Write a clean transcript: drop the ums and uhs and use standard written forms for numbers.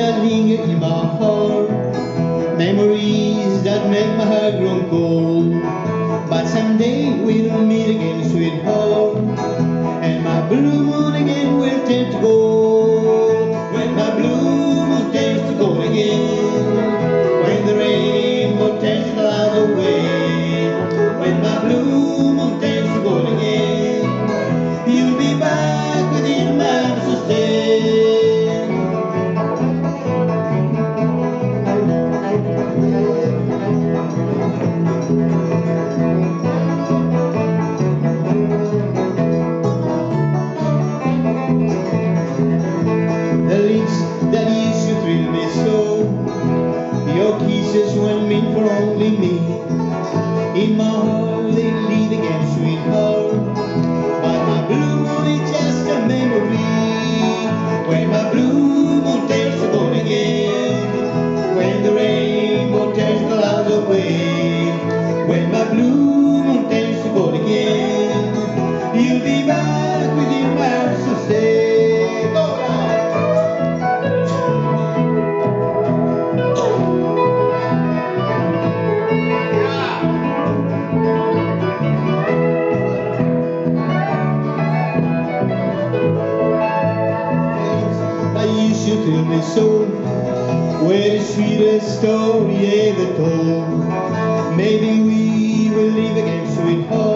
that linger in my heart, memories that make my heart grow cold. But someday we'll meet again, sweetheart, and my blue moon again will turn to gold. When my blue moon turns to gold again, when the rainbow turns the clouds away, when my blue moon turns to gold again, you'll be back within my arms to stay. The links that used to thrill me so, your kisses were meant for only me. In my heart they leave again, sweetheart, but my blue moon is just a memory. When my blue moon turns to gold again, when the rainbow turns the clouds away, when my blue moon turns to gold again, you'll be back within my arms to stay. You tell me so, we're the sweetest story ever told. Maybe we will live again, sweetheart.